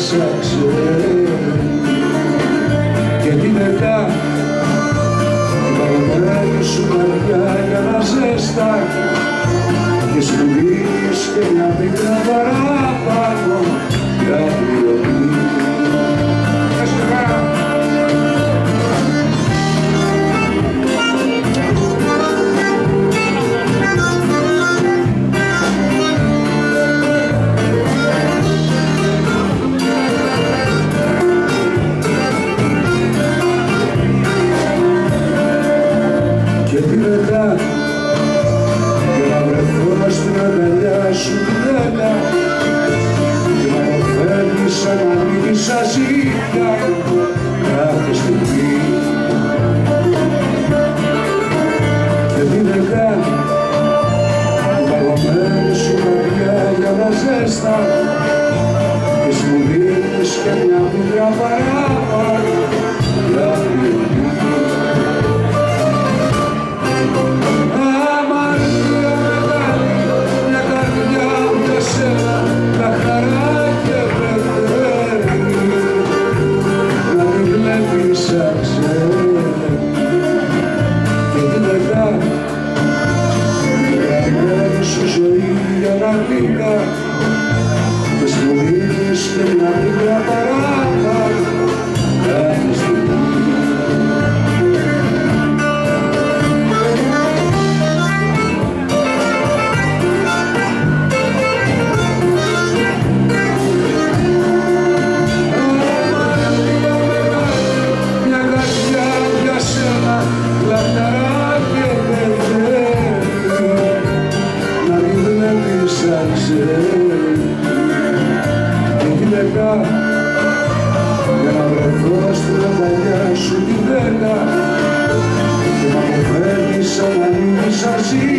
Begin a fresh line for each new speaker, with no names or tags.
έψαξε και την μετά την παγωμένη σου καρδιά για να ζέστα και σου δίνεις και μια πίκρα παραπάνω για πληρωμή. Και τι μετά για να βρεθώ στην αγκαλιά σου την έλα και να μου φέρνεις σαν να μην σας είχα κάθε στιγμή. Και τι μετά την παγωμένη σου καρδιά για να ζέστα και σου δίνεις και μια πίκρα παράπανο για πληρωμή. Και την μετά την γραμμένη σου ζωή για να πήγα και σου δίνεις και μια πίκρα παράπανο κάθε στιγμή. Και τι μετά για να βρεθώ στην αγκαλιά σου την βέλα και να μου φέρνεις σαν να μην σας